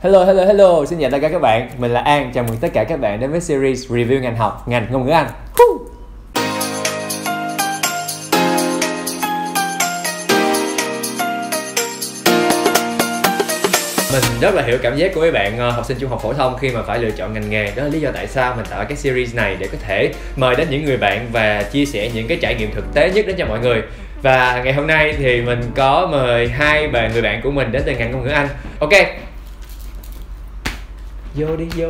Hello, xin chào tất cả các bạn. Mình là An, chào mừng tất cả các bạn đến với series review ngành học, ngành ngôn ngữ Anh. Mình rất là hiểu cảm giác của mấy bạn học sinh trung học phổ thông khi mà phải lựa chọn ngành nghề. Đó là lý do tại sao mình tạo cái series này để có thể mời đến những người bạn và chia sẻ những cái trải nghiệm thực tế nhất đến cho mọi người. Và ngày hôm nay thì mình có mời hai người bạn của mình đến từ ngành ngôn ngữ Anh. Ok, vô đi.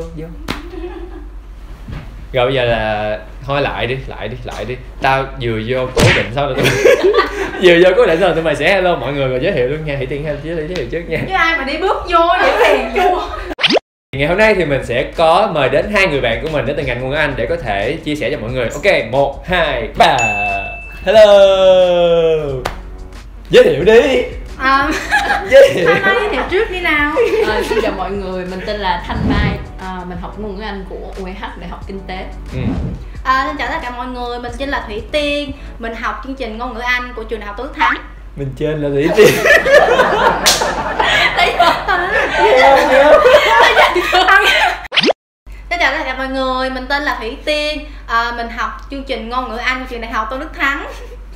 Rồi bây giờ là thôi lại đi. Tao vừa vô cố định sao rồi tụi mày sẽ hello mọi người rồi giới thiệu luôn nha. Hỷ Tiên giới thiệu trước nha. Chứ ai mà đi bước vô vậy thì vô. Ngày hôm nay thì mình sẽ có mời đến hai người bạn của mình đến từ ngành ngôn ngữ Anh để có thể chia sẻ cho mọi người. Ok, 1, 2, 3. Hello. Giới thiệu đi. Giới thiệu trước đi nào. Xin chào mọi người, mình tên là Thanh Mai, mình học ngôn ngữ Anh của UEH Đại học Kinh tế. Xin chào tất cả mọi người, mình tên là Thủy Tiên, mình học chương trình ngôn ngữ Anh của trường Đại học Tôn Đức Thắng. Mình trên là Thủy Tiên. Xin chào tất cả mọi người, mình tên là Thủy Tiên, mình học chương trình ngôn ngữ Anh của trường Đại học Tôn Đức Thắng.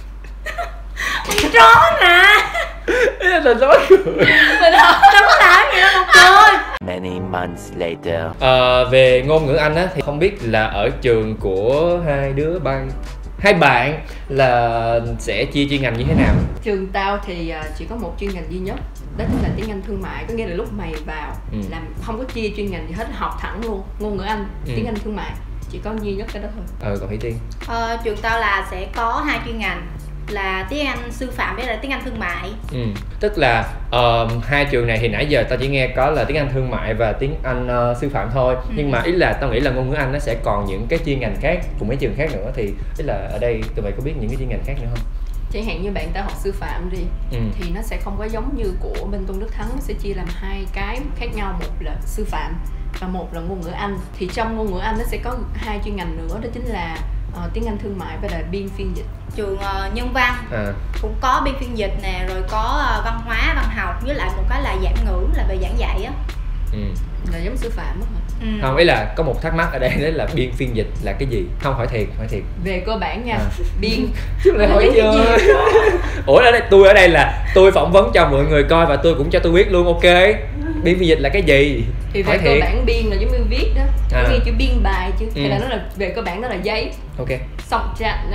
Mình trốn nè. Ý là mình nói cười. Mình học đâu có làm gì đâu mà cười. Many months later. Về ngôn ngữ Anh á thì không biết là ở trường của hai bạn là sẽ chia chuyên ngành như thế nào? Trường tao thì chỉ có một chuyên ngành duy nhất, đó chính là tiếng Anh thương mại. Có nghĩa là lúc mày vào làm không có chia chuyên ngành gì hết, học thẳng luôn ngôn ngữ Anh, tiếng Anh thương mại, chỉ có duy nhất cái đó thôi. Còn Thủy Tiên? Trường tao là sẽ có hai chuyên ngành là tiếng Anh sư phạm với là tiếng Anh thương mại. Tức là hai trường này thì nãy giờ tao chỉ nghe có là tiếng Anh thương mại và tiếng Anh sư phạm thôi. Nhưng mà ý là tao nghĩ là ngôn ngữ Anh nó sẽ còn những cái chuyên ngành khác của mấy trường khác nữa. Thì ý là ở đây tụi mày có biết những cái chuyên ngành khác nữa không? Chẳng hạn như bạn tao học sư phạm đi thì nó sẽ không có giống như của bên Tôn Đức Thắng, nó sẽ chia làm hai cái khác nhau, một là sư phạm và một là ngôn ngữ Anh. Thì trong ngôn ngữ Anh nó sẽ có hai chuyên ngành nữa, đó chính là tiếng Anh thương mại và là biên phiên dịch. Trường nhân văn cũng có biên phiên dịch nè, rồi có văn hóa văn học, với lại một cái là giảng ngữ là về giảng dạy á. Là giống sư phạm á. Không, ý là có một thắc mắc ở đây, đấy là biên phiên dịch là cái gì? Không, hỏi thiệt. Về cơ bản nha, biên chứ lại hỏi chưa? Ủa ở đây là tôi phỏng vấn cho mọi người coi và tôi cũng cho tôi biết luôn. Ok, biên phiên dịch là cái gì? Thì về cơ bản biên là giống như viết đó, có nghĩa chữ biên bài chứ. Thì là nó là về cơ bản đó là giấy. Ok. Xong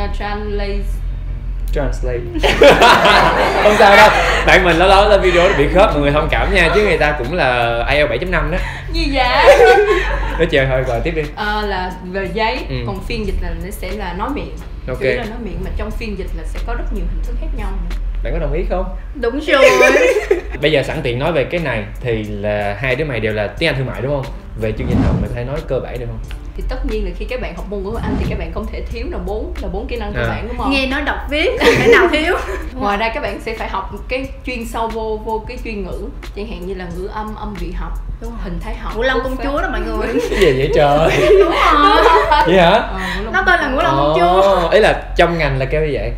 Translate. Không sao đâu, bạn mình lâu lên video nó bị khớp, mọi người thông cảm nha, chứ người ta cũng là IELTS 7.5 đó. Gì vậy? Nói chơi thôi, rồi tiếp đi. Là về giấy, còn phiên dịch là nó sẽ là nói miệng. Ok. Chủ yếu là nói miệng, mà trong phiên dịch là sẽ có rất nhiều hình thức khác nhau nữa. Bạn có đồng ý không? Đúng rồi. Bây giờ sẵn tiện nói về cái này thì là hai đứa mày đều là tiếng Anh thương mại đúng không? Về chương trình học mày có thể nói cơ bản được không? Thì tất nhiên là khi các bạn học ngôn ngữ Anh thì các bạn không thể thiếu là bốn kỹ năng cơ bản, đúng không? Nghe nói đọc viết không thể nào thiếu. Ngoài ra các bạn sẽ phải học cái chuyên sâu vô cái chuyên ngữ, chẳng hạn như là ngữ âm, âm vị học, hình thái học. Ngũ Long công chúa đó mọi người. Cái gì vậy trời? Đúng rồi. Vậy hả? Nó tên là Ngũ Long công chúa. Ý là trong ngành là kêu như vậy.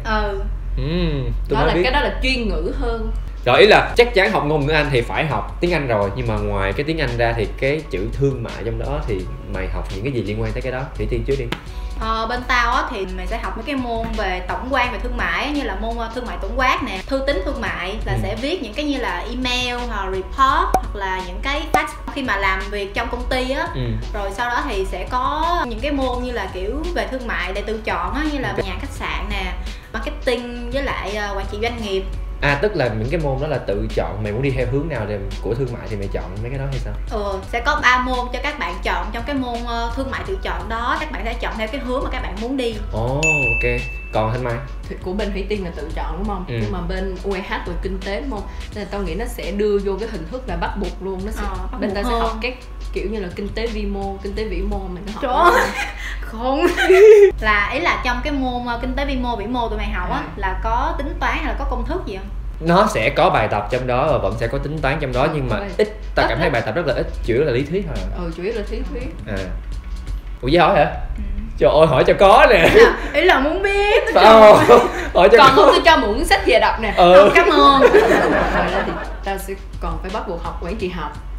Đó là biết. Cái đó là chuyên ngữ hơn. Rồi, ý là chắc chắn học ngôn ngữ Anh thì phải học tiếng Anh rồi, nhưng mà ngoài cái tiếng Anh ra thì cái chữ thương mại trong đó thì mày học những cái gì liên quan tới cái đó? Thủy Tiên trước đi. Bên tao á thì mày sẽ học mấy cái môn về tổng quan về thương mại, như là môn thương mại tổng quát nè, thư tín thương mại là sẽ viết những cái như là email hoặc report hoặc là những cái fax khi mà làm việc trong công ty á. Rồi sau đó thì sẽ có những cái môn như là kiểu về thương mại để tự chọn á, như là nhà khách sạn nè, marketing với lại quản trị doanh nghiệp. Tức là những cái môn đó là tự chọn, mày muốn đi theo hướng nào của thương mại thì mày chọn mấy cái đó hay sao? Sẽ có 3 môn cho các bạn chọn. Trong cái môn thương mại tự chọn đó, các bạn sẽ chọn theo cái hướng mà các bạn muốn đi. Ok. Còn Thanh Mai? Của bên Thủy Tiên là tự chọn đúng không? Nhưng mà bên UEH về kinh tế đúng không? Nên là tao nghĩ nó sẽ đưa vô cái hình thức là bắt buộc luôn. Nó sẽ bên ta sẽ học các kiểu như là kinh tế vi mô, kinh tế vĩ mô mình nó học. Không. Là ý là trong cái môn kinh tế vi mô vĩ mô tụi mày học á là có tính toán hay là có công thức gì không? Nó sẽ có bài tập trong đó và vẫn sẽ có tính toán trong đó, nhưng mà ít. Ta cảm thấy bài tập rất là ít, chủ yếu là lý thuyết thôi. Chủ yếu là lý thuyết. Ủa vậy hỏi hả? Trời ơi, hỏi cho có nè. Ý là muốn biết. Hỏi cho còn không tôi cho mượn sách về đọc nè. Cảm ơn. Rồi đó thì ta sẽ còn phải bắt buộc học quản trị học.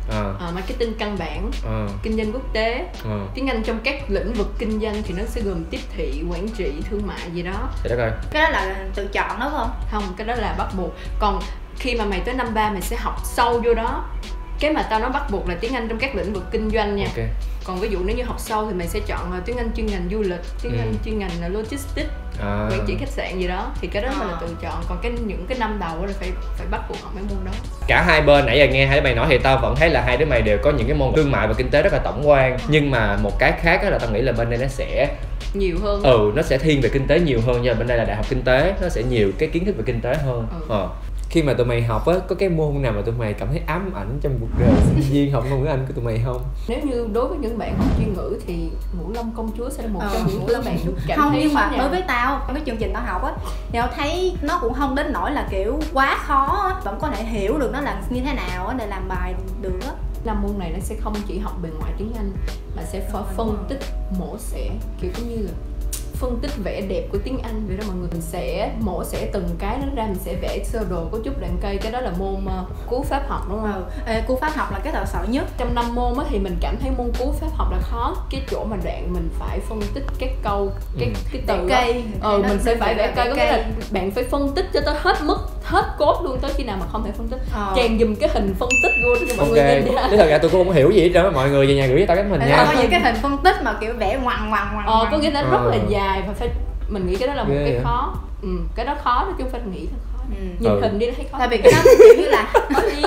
marketing căn bản, kinh doanh quốc tế, tiếng Anh trong các lĩnh vực kinh doanh thì nó sẽ gồm tiếp thị, quản trị, thương mại gì đó. Cái đó là tự chọn đó không? Không, cái đó là bắt buộc. Còn khi mà mày tới năm 3 mày sẽ học sâu vô đó. Cái mà tao nói bắt buộc là tiếng Anh trong các lĩnh vực kinh doanh nha. Còn ví dụ nếu như học sâu thì mày sẽ chọn tiếng Anh chuyên ngành du lịch, tiếng Anh chuyên ngành là logistics, quản trị khách sạn gì đó, thì cái đó là tự chọn. Còn những cái năm đầu là phải bắt buộc học mấy môn đó. Cả hai bên nãy giờ nghe hai đứa mày nói thì tao vẫn thấy là hai đứa mày đều có những cái môn thương mại và kinh tế rất là tổng quan. Nhưng mà một cái khác là tao nghĩ là bên đây nó sẽ nhiều hơn. Nó sẽ thiên về kinh tế nhiều hơn, nhưng mà bên đây là đại học kinh tế, nó sẽ nhiều cái kiến thức về kinh tế hơn. Khi mà tụi mày học á, có cái môn nào mà tụi mày cảm thấy ám ảnh trong cuộc đời sinh viên học ngôn ngữ Anh của tụi mày không? Nếu như đối với những bạn học chuyên ngữ thì Ngũ Long Công Chúa sẽ là một trong những các bạn cảm không, thấy nhưng mà đối với tao, trong cái chương trình tao học á, thì tao thấy nó cũng không đến nỗi là kiểu quá khó á, vẫn có thể hiểu được nó là như thế nào á để làm bài được á. Năm môn này nó sẽ không chỉ học bề ngoài tiếng Anh mà sẽ phân tích, mổ xẻ, kiểu cũng như là phân tích vẻ đẹp của tiếng Anh vậy đó mọi người. Mình sẽ mổ xẻ từng cái nó ra, mình sẽ vẽ sơ đồ cấu trúc đoạn cây. Cái đó là môn cú pháp học đúng không? Cú pháp học là cái tao sợ nhất. Trong 5 môn á thì mình cảm thấy môn cú pháp học là khó. Cái chỗ mà đoạn mình phải phân tích các câu, cái từ cây. Mình sẽ phải vẽ cây, có nghĩa là bạn phải phân tích cho tới hết mức, hết cốt luôn, tới khi nào mà không thể phân tích chèn dùm cái hình phân tích vô cho mọi người nhìn ra. Thế thật ra tôi cũng không hiểu gì hết đó, mọi người về nhà gửi cho tao cái hình nha. Có những cái hình phân tích mà kiểu vẽ ngoằn có nghĩa là rất là dài và phải, mình nghĩ cái đó là một cái khó. Cái đó khó chứ không phải nghĩ là khó. Nhìn hình đi nó thấy khó. Tại vì cái đó kiểu như là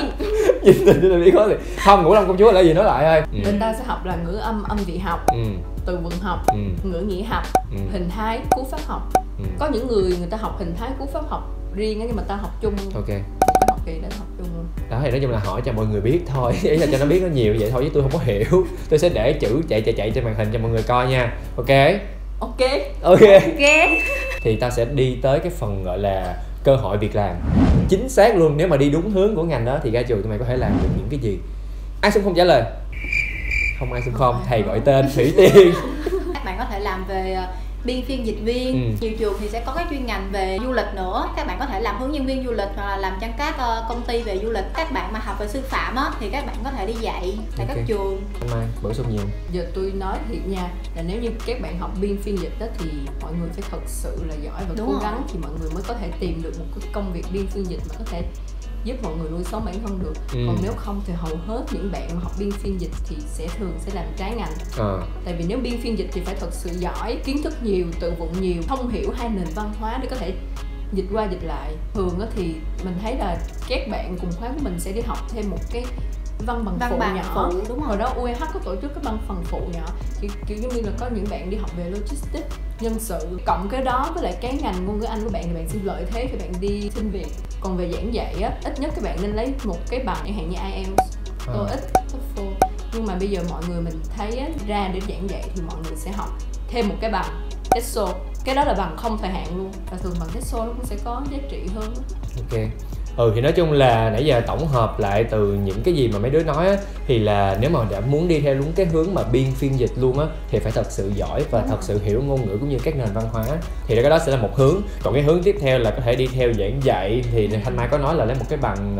nhìn hình đi là biết khó thì không. Ngũ Long Công Chúa là gì nói lại ơi. Bên ta sẽ học là ngữ âm, âm vị học, từ vựng học, ngữ nghĩa học, hình thái, cú pháp học. Có những người ta học hình thái, cú pháp học riêng á, nhưng mà ta học chung. Ok. Học kỳ để học chung luôn. Đó thì nói chung là hỏi cho mọi người biết thôi, ý là cho nó biết nó nhiều vậy thôi chứ tôi không có hiểu. Tôi sẽ để chữ chạy trên màn hình cho mọi người coi nha. Ok. Thì ta sẽ đi tới cái phần gọi là cơ hội việc làm. Chính xác luôn, nếu mà đi đúng hướng của ngành đó thì ra trường tụi mày có thể làm được những cái gì? Ai xung không trả lời? Không ai xung không, thầy gọi tên Thủy Tiên. Các bạn có thể làm về biên phiên dịch viên. Nhiều trường thì sẽ có cái chuyên ngành về du lịch nữa. Các bạn có thể làm hướng dẫn viên du lịch hoặc là làm trong các công ty về du lịch. Các bạn mà học về sư phạm á thì các bạn có thể đi dạy tại các trường. Mai bổ sung nhiều. Giờ tôi nói thiệt nha, là nếu như các bạn học biên phiên dịch đó thì mọi người phải thật sự là giỏi và cố gắng thì mọi người mới có thể tìm được một cái công việc biên phiên dịch mà có thể giúp mọi người nuôi sống bản thân được. Còn nếu không thì hầu hết những bạn mà học biên phiên dịch thì thường sẽ làm trái ngành. Tại vì nếu biên phiên dịch thì phải thật sự giỏi, kiến thức nhiều, từ vựng nhiều, thông hiểu hai nền văn hóa để có thể dịch qua dịch lại. Thường thì mình thấy là các bạn cùng khóa của mình sẽ đi học thêm một cái văn bằng phụ nhỏ. Đúng rồi đó, UEH có tổ chức cái văn bằng phụ nhỏ, kiểu giống như là có những bạn đi học về logistics, nhân sự, cộng cái đó với lại cái ngành ngôn ngữ Anh của bạn thì bạn sẽ lợi thế khi bạn đi xin việc. Còn về giảng dạy á, ít nhất các bạn nên lấy một cái bằng chẳng hạn như IELTS, TOEIC, TOEFL. Nhưng mà bây giờ mọi người mình thấy á, ra để giảng dạy thì mọi người sẽ học thêm một cái bằng TESOL. Cái đó là bằng không thời hạn luôn, và thường bằng TESOL nó cũng sẽ có giá trị hơn. Ok. Thì nói chung là nãy giờ tổng hợp lại từ những cái gì mà mấy đứa nói á, thì là nếu mà đã muốn đi theo đúng cái hướng mà biên phiên dịch luôn á thì phải thật sự giỏi và thật sự hiểu ngôn ngữ cũng như các nền văn hóa, thì cái đó sẽ là một hướng. Còn cái hướng tiếp theo là có thể đi theo giảng dạy, thì Thanh Mai có nói là lấy một cái bằng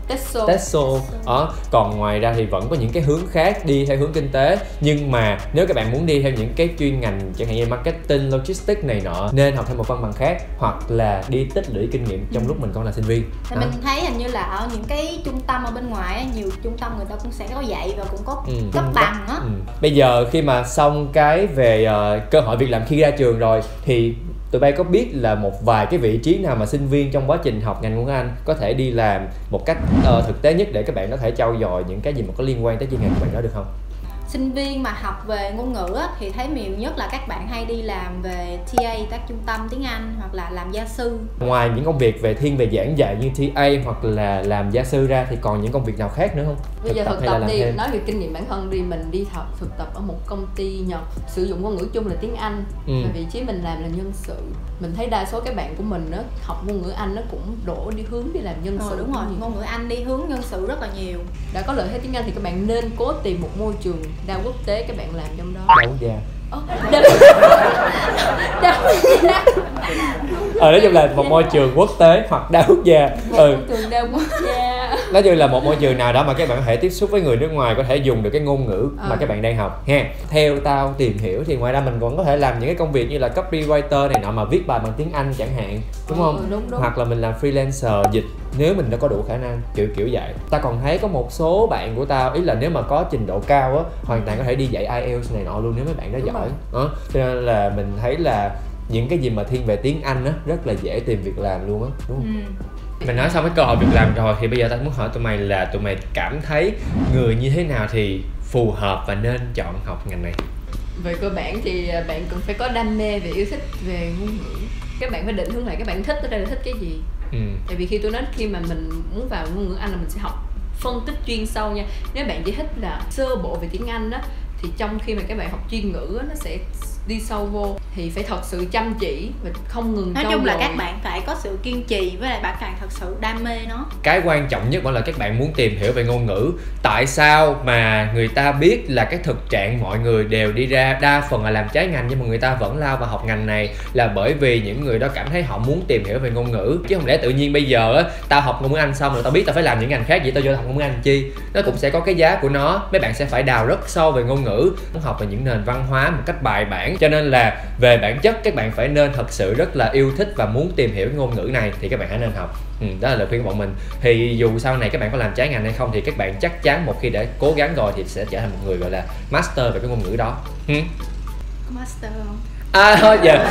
TESOL. Còn ngoài ra thì vẫn có những cái hướng khác đi theo hướng kinh tế, nhưng mà nếu các bạn muốn đi theo những cái chuyên ngành chẳng hạn như marketing, logistics này nọ, nên học thêm một văn bằng khác hoặc là đi tích lũy kinh nghiệm trong lúc mình còn là sinh viên. Mình thấy hình như là ở những cái trung tâm ở bên ngoài, nhiều trung tâm người ta cũng sẽ có dạy và cũng có cấp bằng á. Bây giờ khi mà xong cái về cơ hội việc làm khi ra trường rồi thì tụi bay có biết là một vài cái vị trí nào mà sinh viên trong quá trình học ngành ngôn ngữ Anh có thể đi làm một cách thực tế nhất để các bạn có thể trau dồi những cái gì mà có liên quan tới chuyên ngành của bạn đó được không? Sinh viên mà học về ngôn ngữ á, thì thấy nhiều nhất là các bạn hay đi làm về TA, các trung tâm tiếng Anh hoặc là làm gia sư. Ngoài những công việc về thiên về giảng dạy như TA hoặc là làm gia sư ra thì còn những công việc nào khác nữa không? Bây giờ thực tập đi, nói về kinh nghiệm bản thân đi, mình đi thực tập ở một công ty Nhật, sử dụng ngôn ngữ chung là tiếng Anh, và vị trí mình làm là nhân sự. Mình thấy đa số các bạn của mình á, học ngôn ngữ Anh nó cũng đổ đi hướng đi làm nhân sự. Đúng rồi, ngôn ngữ Anh đi hướng nhân sự rất là nhiều. Đã có lợi thế tiếng Anh thì các bạn nên cố tìm một môi trường đa quốc tế các bạn làm trong đó. Đa quốc gia. Nói chung là một môi trường quốc tế hoặc đa quốc gia. Môi trường đa quốc gia. nói chung là một môi trường nào đó mà các bạn có thể tiếp xúc với người nước ngoài, có thể dùng được cái ngôn ngữ mà các bạn đang học ha. Theo tao tìm hiểu thì ngoài ra mình còn có thể làm những cái công việc như là copywriter này nọ mà viết bài bằng tiếng Anh chẳng hạn, đúng không? Đúng. Hoặc là mình làm freelancer dịch nếu mình đã có đủ khả năng, kiểu vậy. Ta còn thấy có một số bạn của tao, ý là nếu mà có trình độ cao á, hoàn toàn có thể đi dạy IELTS này nọ luôn nếu mấy bạn đó giỏi. Cho nên là mình thấy là những cái gì mà thiên về tiếng Anh á rất là dễ tìm việc làm luôn á, đúng không? Mình nói xong cái cơ hội việc làm rồi thì bây giờ tao muốn hỏi tụi mày là tụi mày cảm thấy người như thế nào thì phù hợp và nên chọn học ngành này? Về cơ bản thì bạn cần phải có đam mê và yêu thích về ngôn ngữ. Các bạn phải định hướng lại các bạn thích ở đây là thích cái gì. Tại vì khi tôi nói khi mà mình muốn vào ngôn ngữ Anh là mình sẽ học phân tích chuyên sâu nha. Nếu bạn chỉ thích là sơ bộ về tiếng Anh đó thì trong khi mà các bạn học chuyên ngữ nó sẽ đi sâu vô thì phải thật sự chăm chỉ và không ngừng. Nói chung là các bạn phải có sự kiên trì với lại bạn phải thật sự đam mê nó. Cái quan trọng nhất vẫn là các bạn muốn tìm hiểu về ngôn ngữ. Tại sao mà người ta biết là cái thực trạng mọi người đều đi ra đa phần là làm trái ngành nhưng mà người ta vẫn lao vào học ngành này là bởi vì những người đó cảm thấy họ muốn tìm hiểu về ngôn ngữ, chứ không lẽ tự nhiên bây giờ á tao học ngôn ngữ Anh xong rồi tao biết tao phải làm những ngành khác, vậy tao vô học ngôn ngữ Anh chi? Nó cũng sẽ có cái giá của nó. Mấy bạn sẽ phải đào rất sâu về ngôn ngữ, muốn học về những nền văn hóa một cách bài bản. Cho nên là về bản chất các bạn phải nên thật sự rất là yêu thích và muốn tìm hiểu ngôn ngữ này thì các bạn hãy nên học. Đó là lời khuyên của bọn mình. Thì dù sau này các bạn có làm trái ngành hay không thì các bạn chắc chắn một khi đã cố gắng rồi thì sẽ trở thành một người gọi là master về cái ngôn ngữ đó. Master không? Thôi giờ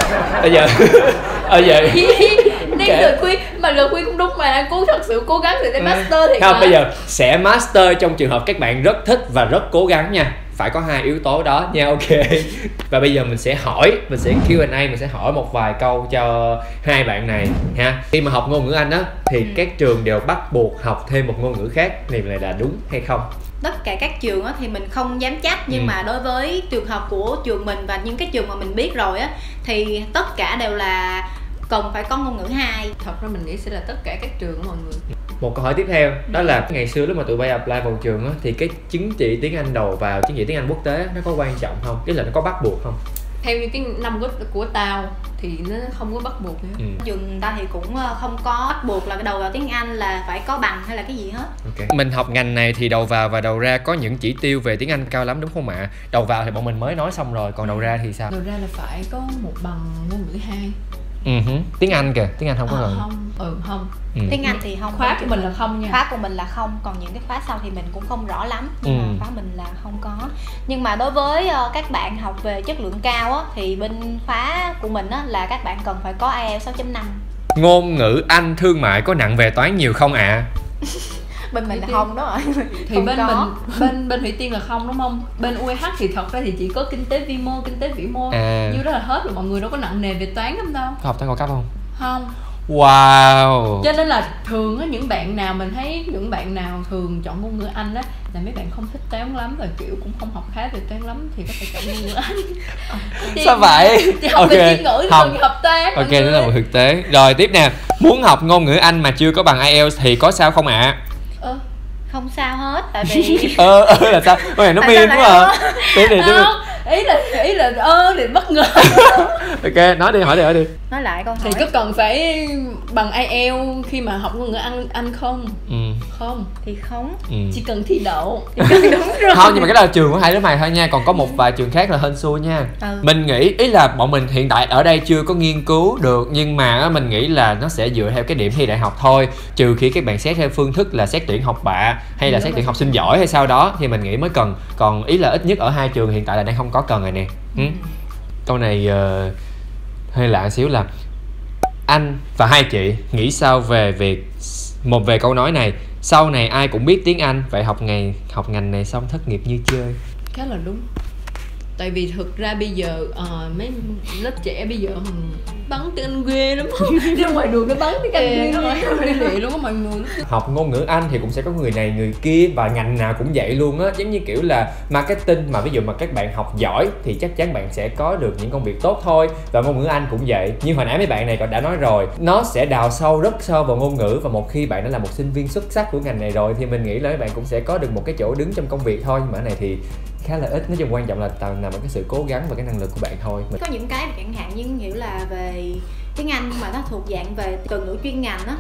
Nên lời khuyên mà lời khuyên cũng đúng mà, thật sự cố gắng thì đến master thì không, bây giờ sẽ master trong trường hợp các bạn rất thích và rất cố gắng nha. Phải có hai yếu tố đó nha, ok. Và bây giờ mình sẽ Q&A, mình sẽ hỏi một vài câu cho hai bạn này ha. Khi mà học ngôn ngữ Anh á thì các trường đều bắt buộc học thêm một ngôn ngữ khác, này là đúng hay không? Tất cả các trường á thì mình không dám chắc, nhưng mà đối với trường hợp của trường mình và những cái trường mà mình biết rồi á thì tất cả đều là cần phải có ngôn ngữ 2. Thật ra mình nghĩ sẽ là tất cả các trường của mọi người. Một câu hỏi tiếp theo đó là ngày xưa lúc mà tụi bay apply vào trường á thì cái chứng chỉ tiếng Anh đầu vào, chứng chỉ tiếng Anh quốc tế nó có quan trọng không? Tức là nó có bắt buộc không? Theo như cái năm của tao thì nó không có bắt buộc nữa. Trường ta thì cũng không có bắt buộc là cái đầu vào tiếng Anh là phải có bằng hay là cái gì hết. Okay. Mình học ngành này thì đầu vào và đầu ra có những chỉ tiêu về tiếng Anh cao lắm đúng không ạ? Đầu vào thì bọn mình mới nói xong rồi, còn đầu ra thì sao? Đầu ra là phải có một bằng ngôn ngữ 2. Tiếng Anh kìa, tiếng Anh không có lần. Không. Tiếng Anh thì không. Khóa của mình là không nha. Khóa của mình là không, còn những cái khóa sau thì mình cũng không rõ lắm. Nhưng mà khóa mình là không có. Nhưng mà đối với các bạn học về chất lượng cao á thì bên khóa của mình á là các bạn cần phải có IELTS 6.5. Ngôn ngữ Anh thương mại có nặng về toán nhiều không ạ? Bên mình là không đó rồi. Thì bên Thủy Tiên là không đúng không? Bên UEH thì thật ra thì chỉ có kinh tế vi mô, kinh tế vĩ mô. Như đó là hết rồi, mọi người đâu có nặng nề về toán lắm đâu. Có học toán cao cấp không? Không. Wow. Cho nên là thường á, những bạn nào mình thấy những bạn nào thường chọn ngôn ngữ Anh á là mấy bạn không thích toán lắm và kiểu cũng không học khá về toán lắm thì có thể chọn ngôn ngữ Anh. Sao vậy? Thì học về chuyên ngữ thì cần học toán. Ok, đó là một thực tế. Rồi tiếp nè, muốn học ngôn ngữ Anh mà chưa có bằng IELTS thì có sao không ạ? Không sao hết, tại vì là sao? Cái này nó biên quá à. Tiếp đi. Ý là thì bất ngờ. Ok, nói đi, hỏi đi. Nói lại câu hỏi. Thì có cần phải bằng IELTS khi mà học ngôn ngữ Anh không? Không. Thì không. Chỉ cần thi đậu. Đúng rồi. Không, nhưng mà cái đó là trường của hai đứa mày thôi nha, còn có một vài trường khác là hên xui nha. Mình nghĩ, ý là bọn mình hiện tại ở đây chưa có nghiên cứu được, nhưng mà mình nghĩ là nó sẽ dựa theo cái điểm thi đại học thôi. Trừ khi các bạn xét theo phương thức là xét tuyển học bạ hay là xét tuyển học sinh giỏi hay sao đó thì mình nghĩ mới cần. Còn ý là ít nhất ở hai trường hiện tại là đang không có cần rồi nè. Câu này hơi lạ xíu là anh và hai chị nghĩ sao về việc về câu nói này: sau này ai cũng biết tiếng Anh, vậy học ngành này xong thất nghiệp như chơi. Khá là đúng. Tại vì thực ra bây giờ mấy lớp trẻ bây giờ bắn tiếng Anh ghê lắm. Đi ngoài đường nó bắn tiếng Anh ghê lắm luôn á mọi người. Học ngôn ngữ Anh thì cũng sẽ có người này người kia và ngành nào cũng vậy luôn á. Giống như kiểu là marketing mà ví dụ mà các bạn học giỏi thì chắc chắn bạn sẽ có được những công việc tốt thôi. Và ngôn ngữ Anh cũng vậy. Như hồi nãy mấy bạn này đã nói rồi, nó sẽ đào sâu rất sâu vào ngôn ngữ, và một khi bạn đã là một sinh viên xuất sắc của ngành này rồi thì mình nghĩ là các bạn cũng sẽ có được một cái chỗ đứng trong công việc thôi. Nhưng mà cái này thì khá là ít. Nói chung quan trọng là nằm ở cái sự cố gắng và cái năng lực của bạn thôi. Có những cái chẳng hạn như kiểu là về tiếng Anh nhưng mà nó thuộc dạng về từ ngữ chuyên ngành á, bạn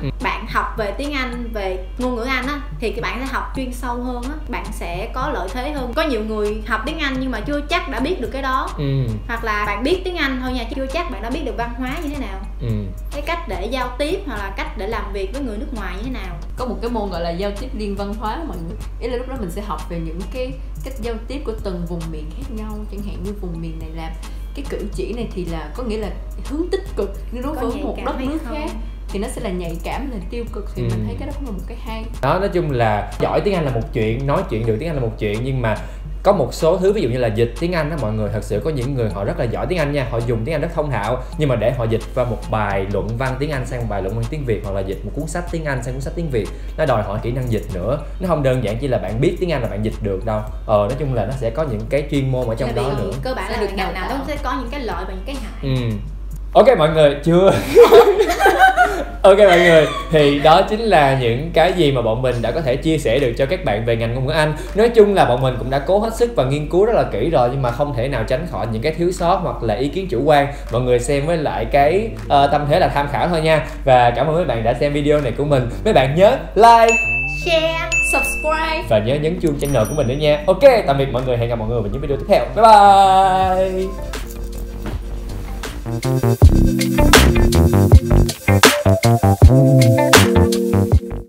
bạn học về tiếng Anh, về ngôn ngữ Anh á, thì các bạn sẽ học chuyên sâu hơn á, bạn sẽ có lợi thế hơn. Có nhiều người học tiếng Anh nhưng mà chưa chắc đã biết được cái đó. Hoặc là bạn biết tiếng Anh thôi nha, chưa chắc bạn đã biết được văn hóa như thế nào, cái cách để giao tiếp hoặc là cách để làm việc với người nước ngoài như thế nào. Có một cái môn gọi là giao tiếp liên văn hóa mọi người, ý là lúc đó mình sẽ học về những cái cách giao tiếp của từng vùng miền khác nhau. Chẳng hạn như vùng miền này làm cái cử chỉ này thì là có nghĩa là hướng tích cực, nhưng đối với một đất nước khác thì nó sẽ là nhạy cảm, là tiêu cực. Thì mình thấy cái đó cũng là một cái hay đó. Nói chung là giỏi tiếng Anh là một chuyện, nói chuyện được tiếng Anh là một chuyện, nhưng mà có một số thứ ví dụ như là dịch tiếng Anh đó mọi người, thật sự có những người họ rất là giỏi tiếng Anh nha, họ dùng tiếng Anh rất thông thạo, nhưng mà để họ dịch qua một bài luận văn tiếng Anh sang một bài luận văn tiếng Việt, hoặc là dịch một cuốn sách tiếng Anh sang cuốn sách tiếng Việt, nó đòi hỏi kỹ năng dịch nữa. Nó không đơn giản chỉ là bạn biết tiếng Anh là bạn dịch được đâu. Nói chung là nó sẽ có những cái chuyên môn ở trong đó nữa. Cơ bản là được ngành nào nó sẽ có những cái lợi và những cái hại. Ok mọi người, chưa ok mọi người, thì đó chính là những cái gì mà bọn mình đã có thể chia sẻ được cho các bạn về ngành ngôn ngữ Anh. Nói chung là bọn mình cũng đã cố hết sức và nghiên cứu rất là kỹ rồi, nhưng mà không thể nào tránh khỏi những cái thiếu sót hoặc là ý kiến chủ quan. Mọi người xem với lại cái tâm thế là tham khảo thôi nha. Và cảm ơn mấy bạn đã xem video này của mình. Mấy bạn nhớ like, share, subscribe và nhớ nhấn chuông channel của mình nữa nha. Ok, tạm biệt mọi người, hẹn gặp mọi người vào những video tiếp theo. Bye bye.